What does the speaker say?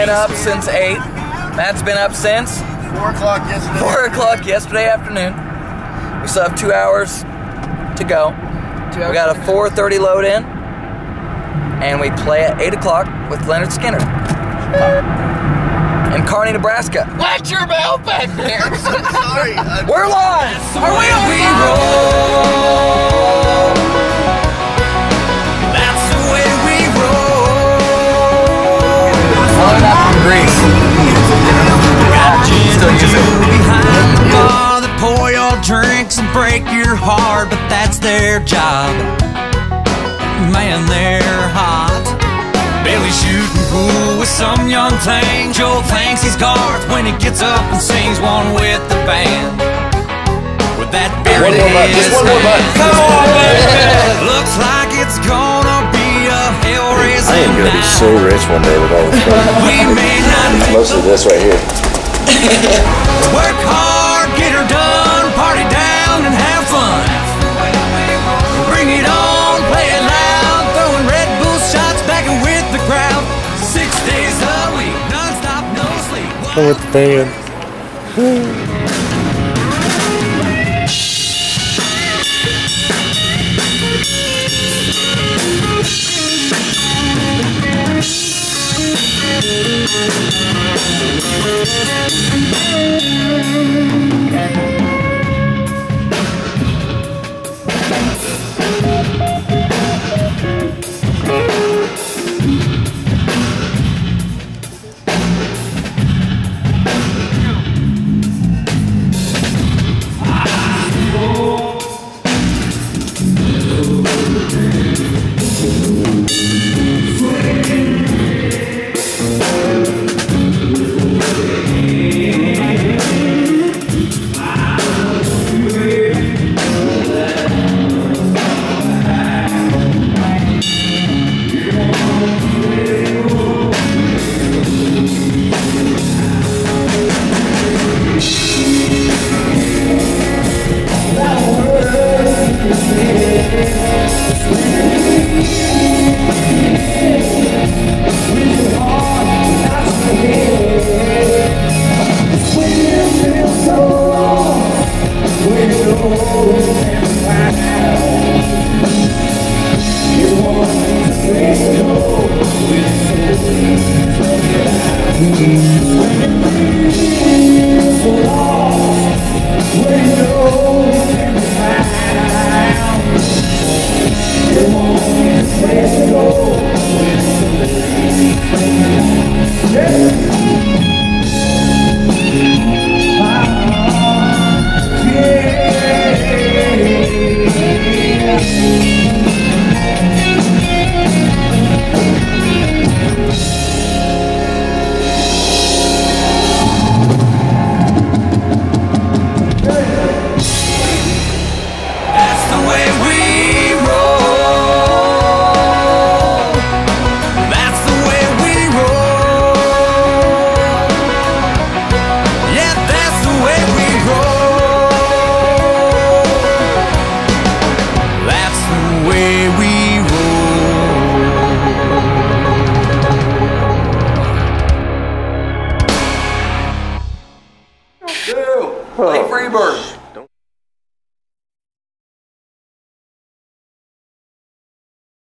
been up since 8. Matt's been up since 4 o'clock yesterday. 4 o'clock yesterday afternoon. We still have 2 hours to go. We got a 4:30 load in, and we play at 8 o'clock with Lynyrd Skynyrd in Kearney, Nebraska. Watch your mouth back there. Sorry. We're live. Are we on roll? That's the way we roll. Following up from Greece. Still use it. Behind the bar that pour your drinks and break your heart, but that's their job. Man, they're hot. Billy shooting pool with some young thing. Joe thinks he's Garth when he gets up and sings one with the band. With that beer in his hand. Come on, baby. Looks like it's gonna be a hell-raising I am gonna be so rich one day with all this stuff. We may not Mostly this right here. work hard, get her done, party down and have fun. Bring it on, play it loud, throwing Red Bull shots back and with the crowd. 6 days a week, non-stop, no sleep. I'm with the band. Play Freebird.